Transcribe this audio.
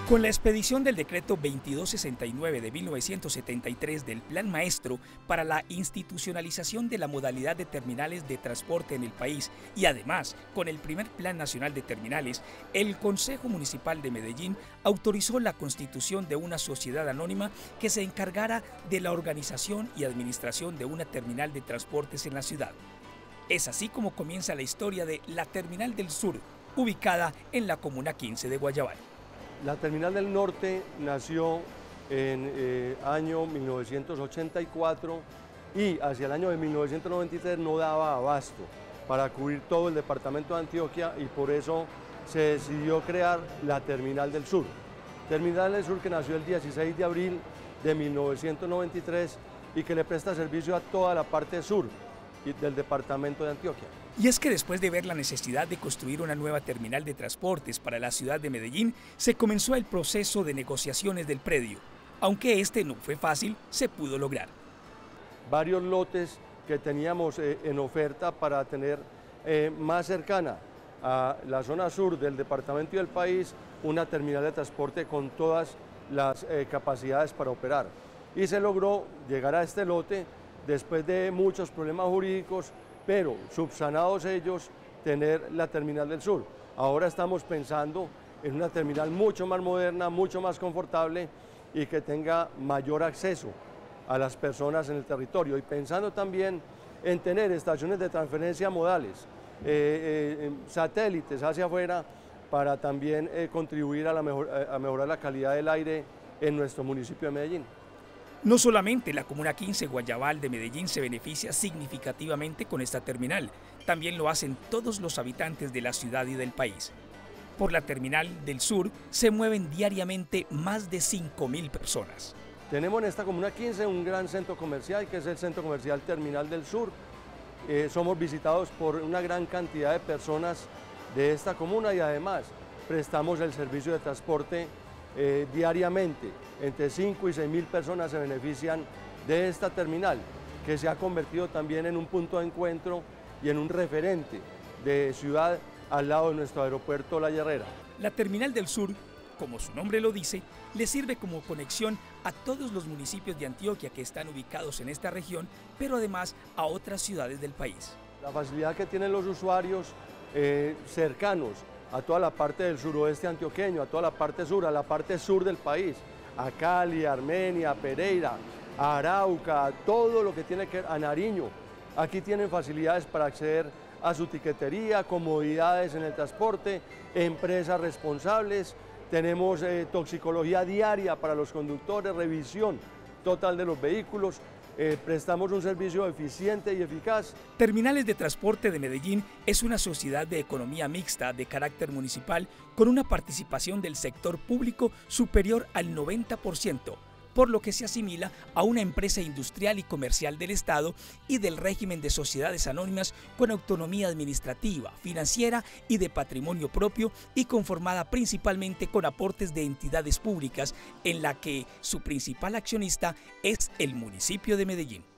Con la expedición del decreto 2269 de 1973 del Plan Maestro para la institucionalización de la modalidad de terminales de transporte en el país y además con el primer Plan Nacional de Terminales, el Consejo Municipal de Medellín autorizó la constitución de una sociedad anónima que se encargara de la organización y administración de una terminal de transportes en la ciudad. Es así como comienza la historia de la Terminal del Sur, ubicada en la Comuna 15 de Guayabal. La Terminal del Norte nació en año 1984 y hacia el año de 1993 no daba abasto para cubrir todo el departamento de Antioquia y por eso se decidió crear la Terminal del Sur. Terminal del Sur que nació el 16 de abril de 1993 y que le presta servicio a toda la parte sur del departamento de Antioquia. Y es que después de ver la necesidad de construir una nueva terminal de transportes para la ciudad de Medellín, se comenzó el proceso de negociaciones del predio. Aunque este no fue fácil, se pudo lograr. Varios lotes que teníamos en oferta para tener más cercana a la zona sur del departamento y del país una terminal de transporte con todas las capacidades para operar. Y se logró llegar a este lote después de muchos problemas jurídicos, pero subsanados ellos, tener la Terminal del Sur. Ahora estamos pensando en una terminal mucho más moderna, mucho más confortable y que tenga mayor acceso a las personas en el territorio. Y pensando también en tener estaciones de transferencia modales, satélites hacia afuera, para también contribuir a mejorar la calidad del aire en nuestro municipio de Medellín. No solamente la Comuna 15 Guayabal de Medellín se beneficia significativamente con esta terminal, también lo hacen todos los habitantes de la ciudad y del país. Por la Terminal del Sur se mueven diariamente más de 5.000 personas. Tenemos en esta Comuna 15 un gran centro comercial que es el Centro Comercial Terminal del Sur. Somos visitados por una gran cantidad de personas de esta comuna y además prestamos el servicio de transporte diariamente. Entre 5 y 6.000 personas se benefician de esta terminal, que se ha convertido también en un punto de encuentro y en un referente de ciudad al lado de nuestro aeropuerto La Herrera. La Terminal del Sur, como su nombre lo dice, le sirve como conexión a todos los municipios de Antioquia que están ubicados en esta región, pero además a otras ciudades del país. La facilidad que tienen los usuarios cercanos a toda la parte del suroeste antioqueño, a toda la parte sur, a la parte sur del país, a Cali, a Armenia, a Pereira, a Arauca, a todo lo que tiene que ver, a Nariño. Aquí tienen facilidades para acceder a su tiquetería, comodidades en el transporte, empresas responsables, tenemos toxicología diaria para los conductores, revisión total de los vehículos. Prestamos un servicio eficiente y eficaz. Terminales de Transporte de Medellín es una sociedad de economía mixta de carácter municipal con una participación del sector público superior al 90%, por lo que se asimila a una empresa industrial y comercial del Estado y del régimen de sociedades anónimas con autonomía administrativa, financiera y de patrimonio propio y conformada principalmente con aportes de entidades públicas en la que su principal accionista es el municipio de Medellín.